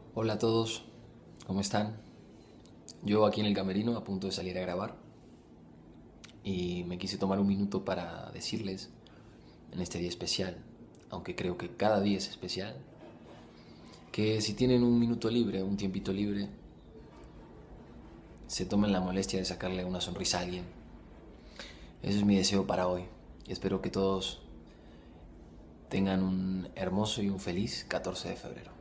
Hola a todos, ¿cómo están? Yo aquí en el camerino a punto de salir a grabar y me quise tomar un minuto para decirles en este día especial, aunque creo que cada día es especial, que si tienen un minuto libre, un tiempito libre, se tomen la molestia de sacarle una sonrisa a alguien. Eso es mi deseo para hoy y espero que todos tengan un hermoso y un feliz 14 de febrero.